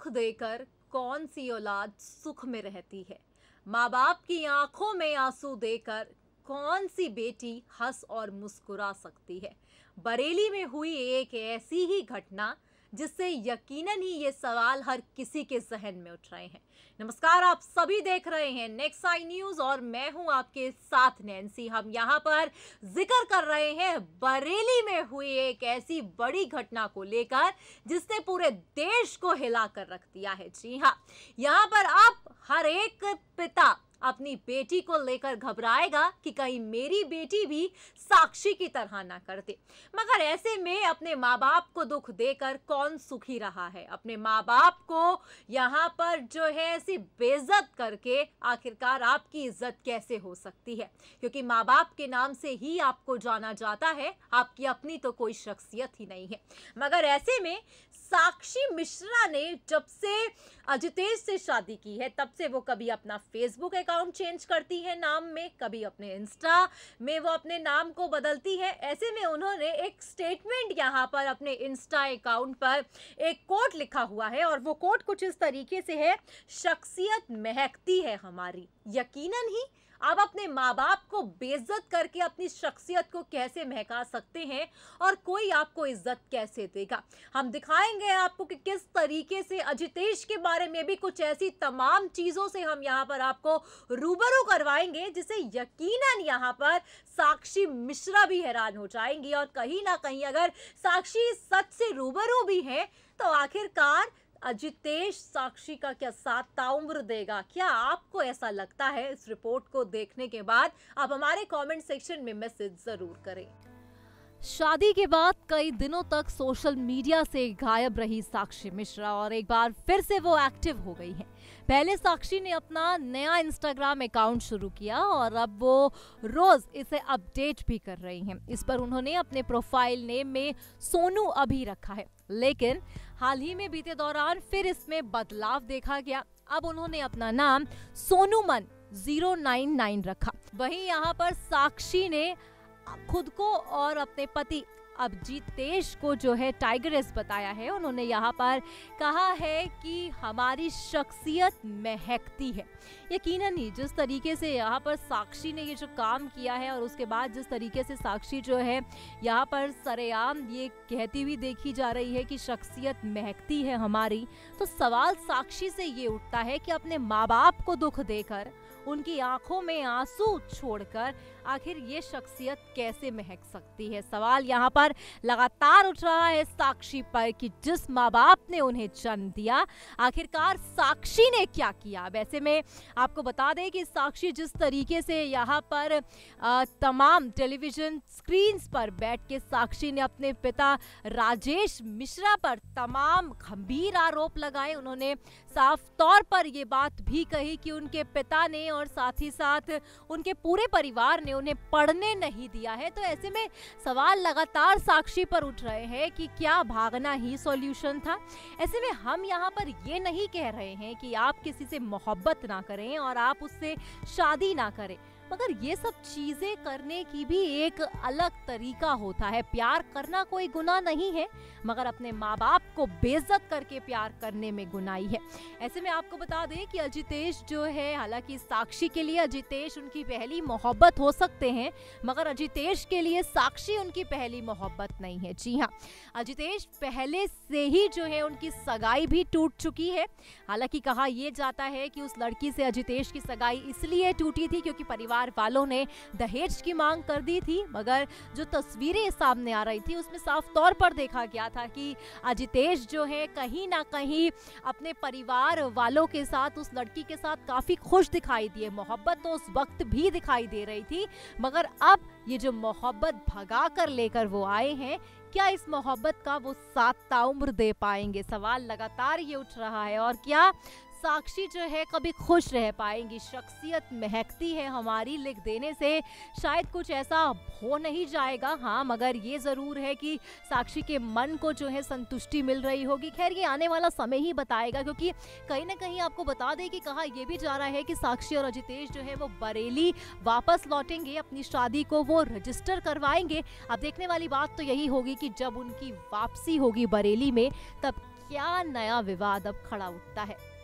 देकर कौन सी औलाद सुख में रहती है। माँ बाप की आंखों में आंसू देकर कौन सी बेटी हंस और मुस्कुरा सकती है। बरेली में हुई एक ऐसी ही घटना जिससे यकीनन ही ये सवाल हर किसी के जहन में उठ रहे हैं। नमस्कार, आप सभी देख रहे हैं नेक्स्ट आई न्यूज और मैं हूं आपके साथ नैन्सी। हम यहां पर जिक्र कर रहे हैं बरेली में हुई एक ऐसी बड़ी घटना को लेकर जिसने पूरे देश को हिला कर रख दिया है। जी हां, यहां पर अब हर एक पिता अपनी बेटी को लेकर घबराएगा कि कहीं मेरी बेटी भी साक्षी की तरह ना कर दे। मगर ऐसे में अपने माँ बाप को दुख देकर कौन सुखी रहा है। अपने माँ बाप को यहाँ पर जो है ऐसी बेइज्जत करके आखिरकार आपकी इज्जत कैसे हो सकती है, क्योंकि माँ बाप के नाम से ही आपको जाना जाता है, आपकी अपनी तो कोई शख्सियत ही नहीं है। मगर ऐसे में साक्षी मिश्रा ने जब से अजितेश से शादी की है तब से वो कभी अपना फेसबुक अकाउंट चेंज करती है नाम में, कभी अपने इंस्टा में वो अपने नाम को बदलती है। ऐसे में उन्होंने एक स्टेटमेंट यहाँ पर अपने इंस्टा अकाउंट पर एक कोट लिखा हुआ है और वो कोट कुछ इस तरीके से है, शख्सियत महकती है हमारी। यकीनन ही आप अपने माँ बाप को बेइज्जत करके अपनी शख्सियत को कैसे महका सकते हैं और कोई आपको इज्जत कैसे देगा। हम दिखाएंगे आपको कि किस तरीके से अजितेश के बारे में भी कुछ ऐसी तमाम चीजों से हम यहाँ पर आपको रूबरू करवाएंगे जिसे यकीनन यहाँ पर साक्षी मिश्रा भी हैरान हो जाएंगी। और कहीं ना कहीं अगर साक्षी सच से रूबरू भी है तो आखिरकार अजितेश साक्षी का क्या साथ ताउम्र देगा? क्या आपको ऐसा लगता है? इस रिपोर्ट को देखने के बाद आप हमारे कमेंट सेक्शन में मैसेज जरूर करें। शादी के बाद कई दिनों तक सोशल मीडिया से गायब रही साक्षी मिश्रा और एक बार फिर से वो एक्टिव हो गई है। पहले साक्षी ने अपना नया इंस्टाग्राम अकाउंट शुरू किया और अब वो रोज इसे अपडेट भी कर रही हैं। इस पर उन्होंने अपने प्रोफाइल नेम में सोनू अभी रखा है, लेकिन हाल ही में बीते दौरान फिर इसमें बदलाव देखा गया। अब उन्होंने अपना नाम सोनूमन 099 रखा। वहीं यहाँ पर साक्षी ने खुद को और अपने पति अजितेश को जो है टाइगरेस बताया है। उन्होंने यहाँ पर कहा है कि हमारी शख्सियत महकती है। यकीनन ही जिस तरीके से यहाँ पर साक्षी ने ये जो काम किया है और उसके बाद जिस तरीके से साक्षी जो है यहाँ पर सरेआम ये कहती हुई देखी जा रही है कि शख्सियत महकती है हमारी, तो सवाल साक्षी से ये उठता है कि अपने माँ बाप को दुख देकर, उनकी आंखों में आंसू छोड़कर आखिर ये शख्सियत कैसे महक सकती है। सवाल यहाँ पर लगातार उठ रहा है साक्षी पर कि जिस माँ बाप ने उन्हें जन्म दिया, आखिरकार साक्षी ने क्या किया। वैसे में आपको बता दें कि साक्षी जिस तरीके से यहाँ पर तमाम टेलीविजन स्क्रीन्स पर बैठ के साक्षी ने अपने पिता राजेश मिश्रा पर तमाम गंभीर आरोप लगाए। उन्होंने साफ तौर पर ये बात भी कही कि उनके पिता ने और साथ ही साथ उनके पूरे परिवार ने उन्हें पढ़ने नहीं दिया है। तो ऐसे में सवाल लगातार साक्षी पर उठ रहे हैं कि क्या भागना ही सॉल्यूशन था। ऐसे में हम यहाँ पर ये नहीं कह रहे हैं कि आप किसी से मोहब्बत ना करें और आप उससे शादी ना करें, मगर ये सब चीजें करने की भी एक अलग तरीका होता है। प्यार करना कोई गुनाह नहीं है, मगर अपने माँ बाप को बेइज्जत करके प्यार करने में गुनाही है। ऐसे में आपको बता दें कि अजितेश जो है, हालांकि साक्षी के लिए अजितेश उनकी पहली मोहब्बत हो सकते हैं, मगर अजितेश के लिए साक्षी उनकी पहली मोहब्बत नहीं है। जी हाँ, अजितेश पहले से ही जो है उनकी सगाई भी टूट चुकी है। हालांकि कहा यह जाता है कि उस लड़की से अजितेश की सगाई इसलिए टूटी थी क्योंकि परिवार वालों ने दहेज की मांग कर दी थी, मगर जो तस्वीरें सामने आ रही थी उसमें साफ तौर पर देखा गया था कि अजितेश जो है कहीं ना कहीं अपने परिवार वालों के साथ, उस लड़की के साथ काफी खुश दिखाई दिए। मोहब्बत तो उस वक्त भी दिखाई दे रही थी, मगर अब ये जो मोहब्बत भगा कर लेकर वो आए हैं, क्या इस मोहब्बत का वो साथ ताउम्र दे पाएंगे? सवाल लगातार ये उठ रहा है। और क्या साक्षी जो है कभी खुश रह पाएंगी? शख्सियत महकती है हमारी लिख देने से शायद कुछ ऐसा हो नहीं जाएगा, हाँ, मगर ये ज़रूर है कि साक्षी के मन को जो है संतुष्टि मिल रही होगी। खैर, ये आने वाला समय ही बताएगा, क्योंकि कहीं ना कहीं आपको बता दें कि कहा यह भी जा रहा है कि साक्षी और अजितेश जो है वो बरेली वापस लौटेंगे, अपनी शादी को वो रजिस्टर करवाएंगे। अब देखने वाली बात तो यही होगी कि जब उनकी वापसी होगी बरेली में, तब क्या नया विवाद अब खड़ा उठता है।